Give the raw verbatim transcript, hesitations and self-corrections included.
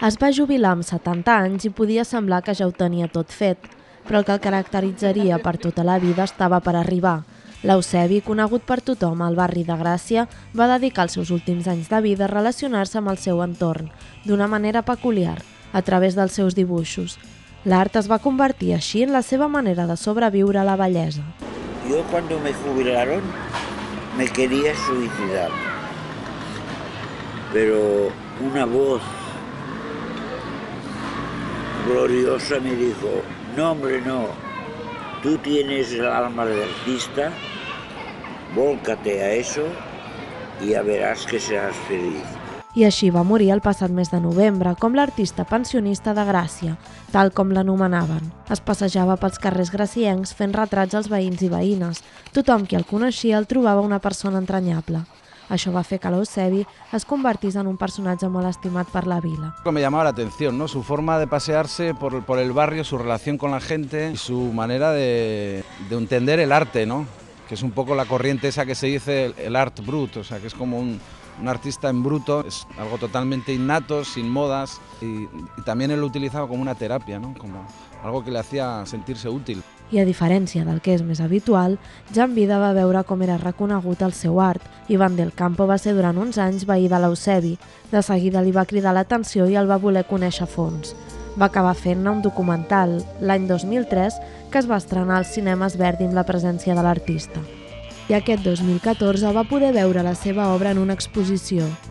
Es va jubilar amb setanta anys i podia semblar que ja ho tenia tot fet, però el que el caracteritzaria per tota la vida estava per arribar. L'Eusebi, conegut per tothom al barri de Gràcia, va dedicar els seus últims anys de vida a relacionar-se amb el seu entorn, d'una manera peculiar, a través dels seus dibuixos. L'art es va convertir així en la seva manera de sobreviure a la vellesa. Yo cuando me jubilaron me quería suicidar, pero una voz gloriosa me dijo, no hombre no, tú tienes el alma de artista, vólcate a eso y ya verás que seràs feliz. I així va morir el passat mes de novembre, com l'artista pensionista de Gràcia, tal com l'anomenaven. Es passejava pels carrers graciencs fent retrats als veïns i veïnes. Tothom qui el coneixia el trobava una persona entranyable. Això va fer que l'Eusebi es convertís en un personatge molt estimat per la vila. Me llamaba la atención, ¿no? Su forma de pasearse por, por el barrio, su relación con la gente y su manera de, de entender el arte, ¿no? Que es un poco la corriente esa que se dice el, el art brut, o sea, que es como un, un artista en bruto, es algo totalmente innato, sin modas, y, y también él lo utilizaba como una terapia, ¿no? Como algo que le hacía sentirse útil. I a diferència del que és més habitual, ja en vida va veure com era reconegut el seu art i Van del Campo va ser durant uns anys veí de l'Eusebi. De seguida li va cridar l'atenció i el va voler conèixer a fons. Va acabar fent-ne un documental, l'any dos mil tres, que es va estrenar als cinemes Verdi amb la presència de l'artista. I aquest dos mil catorze va poder veure la seva obra en una exposició.